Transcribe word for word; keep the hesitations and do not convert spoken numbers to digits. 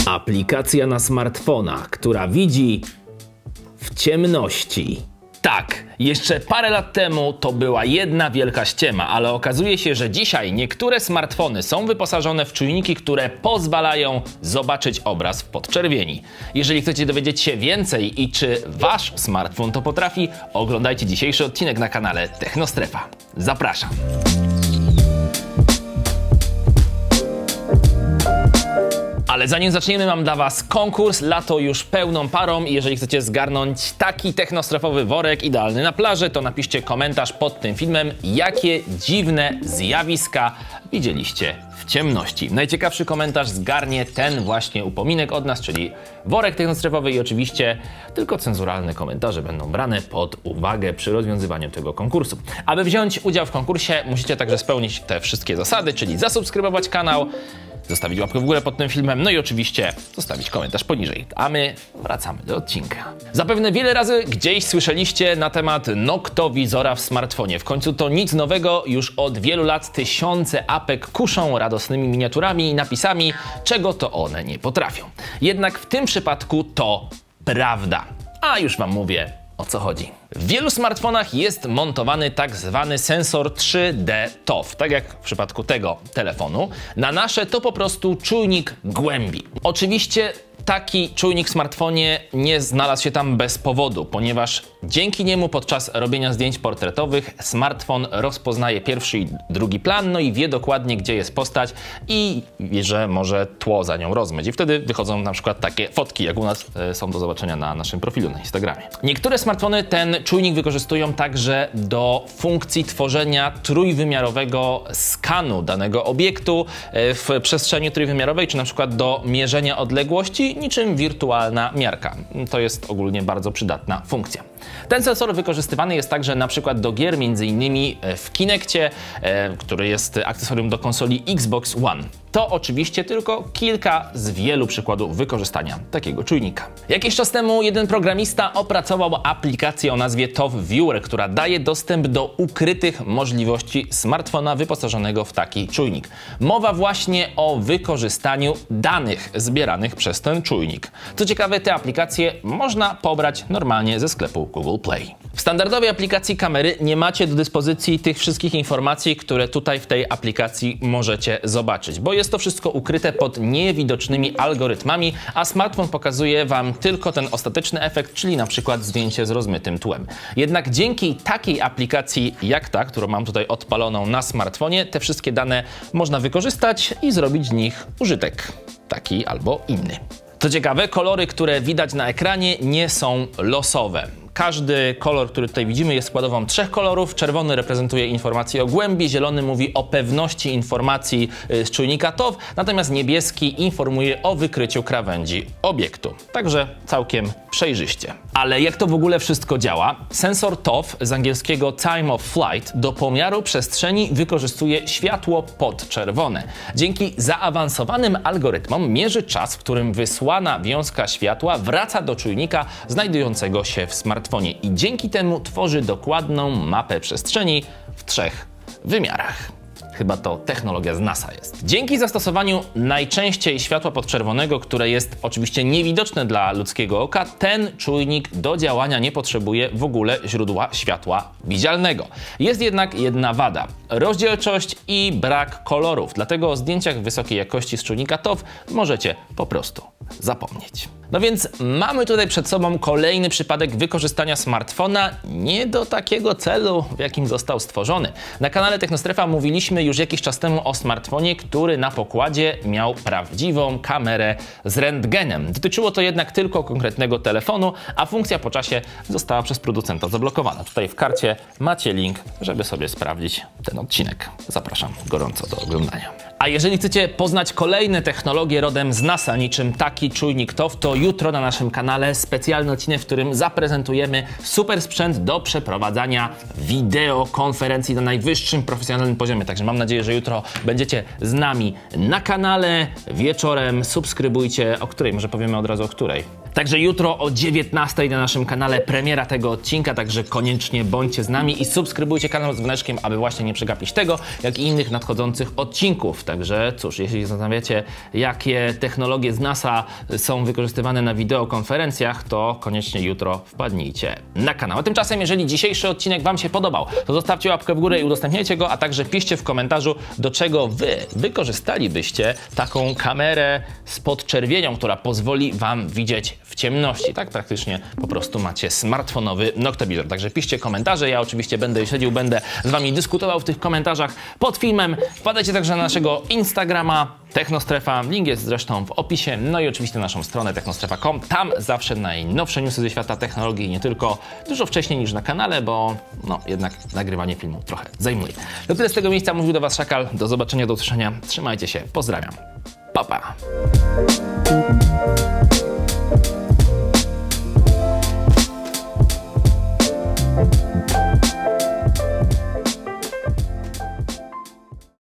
Aplikacja na smartfonach, która widzi w ciemności. Tak, jeszcze parę lat temu to była jedna wielka ściema, ale okazuje się, że dzisiaj niektóre smartfony są wyposażone w czujniki, które pozwalają zobaczyć obraz w podczerwieni. Jeżeli chcecie dowiedzieć się więcej i czy wasz smartfon to potrafi, oglądajcie dzisiejszy odcinek na kanale Technostrefa. Zapraszam! Ale zanim zaczniemy, mam dla was konkurs. Lato już pełną parą i jeżeli chcecie zgarnąć taki technostrefowy worek idealny na plaży, to napiszcie komentarz pod tym filmem, jakie dziwne zjawiska widzieliście w ciemności. Najciekawszy komentarz zgarnie ten właśnie upominek od nas, czyli worek technostrefowy, i oczywiście tylko cenzuralne komentarze będą brane pod uwagę przy rozwiązywaniu tego konkursu. Aby wziąć udział w konkursie, musicie także spełnić te wszystkie zasady, czyli zasubskrybować kanał, zostawić łapkę w górę pod tym filmem, no i oczywiście zostawić komentarz poniżej. A my wracamy do odcinka. Zapewne wiele razy gdzieś słyszeliście na temat noktowizora w smartfonie. W końcu to nic nowego, już od wielu lat tysiące apek kuszą radosnymi miniaturami i napisami, czego to one nie potrafią. Jednak w tym przypadku to prawda. A już wam mówię, o co chodzi. W wielu smartfonach jest montowany tak zwany sensor trzy D T O F, tak jak w przypadku tego telefonu. Na nasze to po prostu czujnik głębi. Oczywiście taki czujnik w smartfonie nie znalazł się tam bez powodu, ponieważ dzięki niemu podczas robienia zdjęć portretowych smartfon rozpoznaje pierwszy i drugi plan, no i wie dokładnie, gdzie jest postać i wie, że może tło za nią rozmyć. I wtedy wychodzą na przykład takie fotki, jak u nas e, są do zobaczenia na naszym profilu na Instagramie. Niektóre smartfony ten czujnik wykorzystują także do funkcji tworzenia trójwymiarowego skanu danego obiektu e, w przestrzeni trójwymiarowej, czy na przykład do mierzenia odległości, niczym wirtualna miarka. To jest ogólnie bardzo przydatna funkcja. Ten sensor wykorzystywany jest także na przykład do gier, między innymi w Kinectie, e, który jest akcesorium do konsoli Xbox One. To oczywiście tylko kilka z wielu przykładów wykorzystania takiego czujnika. Jakiś czas temu jeden programista opracował aplikację o nazwie T O F Viewer, która daje dostęp do ukrytych możliwości smartfona wyposażonego w taki czujnik. Mowa właśnie o wykorzystaniu danych zbieranych przez ten czujnik. Co ciekawe, te aplikacje można pobrać normalnie ze sklepu Google Play. W standardowej aplikacji kamery nie macie do dyspozycji tych wszystkich informacji, które tutaj w tej aplikacji możecie zobaczyć, bo jest to wszystko ukryte pod niewidocznymi algorytmami, a smartfon pokazuje wam tylko ten ostateczny efekt, czyli na przykład zdjęcie z rozmytym tłem. Jednak dzięki takiej aplikacji jak ta, którą mam tutaj odpaloną na smartfonie, te wszystkie dane można wykorzystać i zrobić z nich użytek, taki albo inny. Co ciekawe, kolory, które widać na ekranie, nie są losowe. Każdy kolor, który tutaj widzimy, jest składową trzech kolorów. Czerwony reprezentuje informacje o głębi, zielony mówi o pewności informacji z czujnika T O F, natomiast niebieski informuje o wykryciu krawędzi obiektu. Także całkiem przejrzyście. Ale jak to w ogóle wszystko działa? Sensor T O F, z angielskiego Time of Flight, do pomiaru przestrzeni wykorzystuje światło podczerwone. Dzięki zaawansowanym algorytmom mierzy czas, w którym wysłana wiązka światła wraca do czujnika znajdującego się w smartfonie. I dzięki temu tworzy dokładną mapę przestrzeni w trzech wymiarach. Chyba to technologia z NASA jest. Dzięki zastosowaniu najczęściej światła podczerwonego, które jest oczywiście niewidoczne dla ludzkiego oka, ten czujnik do działania nie potrzebuje w ogóle źródła światła widzialnego. Jest jednak jedna wada. Rozdzielczość i brak kolorów. Dlatego o zdjęciach wysokiej jakości z czujnika T O F możecie po prostu zapomnieć. No więc mamy tutaj przed sobą kolejny przypadek wykorzystania smartfona nie do takiego celu, w jakim został stworzony. Na kanale Technostrefa mówiliśmy już jakiś czas temu o smartfonie, który na pokładzie miał prawdziwą kamerę z rentgenem. Dotyczyło to jednak tylko konkretnego telefonu, a funkcja po czasie została przez producenta zablokowana. Tutaj w karcie macie link, żeby sobie sprawdzić ten odcinek. Zapraszam gorąco do oglądania. A jeżeli chcecie poznać kolejne technologie rodem z NASA, niczym taki czujnik T O F, to jutro na naszym kanale specjalny odcinek, w którym zaprezentujemy super sprzęt do przeprowadzania wideokonferencji na najwyższym profesjonalnym poziomie. Także mam nadzieję, że jutro będziecie z nami na kanale wieczorem. Subskrybujcie. O której? Może powiemy od razu o której. Także jutro o dziewiętnastej na naszym kanale premiera tego odcinka, także koniecznie bądźcie z nami i subskrybujcie kanał z dzwoneczkiem, aby właśnie nie przegapić tego, jak i innych nadchodzących odcinków. Także cóż, jeśli się zastanawiacie, jakie technologie z NASA są wykorzystywane na wideokonferencjach, to koniecznie jutro wpadnijcie na kanał. A tymczasem, jeżeli dzisiejszy odcinek Wam się podobał, to zostawcie łapkę w górę i udostępniajcie go, a także piszcie w komentarzu, do czego Wy wykorzystalibyście taką kamerę z podczerwienią, która pozwoli Wam widzieć w ciemności. Tak praktycznie po prostu macie smartfonowy noktowizor. Także piszcie komentarze, ja oczywiście będę śledził, będę z Wami dyskutował w tych komentarzach pod filmem. Wpadajcie także na naszego Instagrama Technostrefa, link jest zresztą w opisie, no i oczywiście na naszą stronę technostrefa kropka com. Tam zawsze najnowsze newsy ze świata technologii i nie tylko, dużo wcześniej niż na kanale, bo no jednak nagrywanie filmu trochę zajmuje. To tyle z tego miejsca, mówił do Was Szakal, do zobaczenia, do usłyszenia, trzymajcie się, pozdrawiam, pa pa!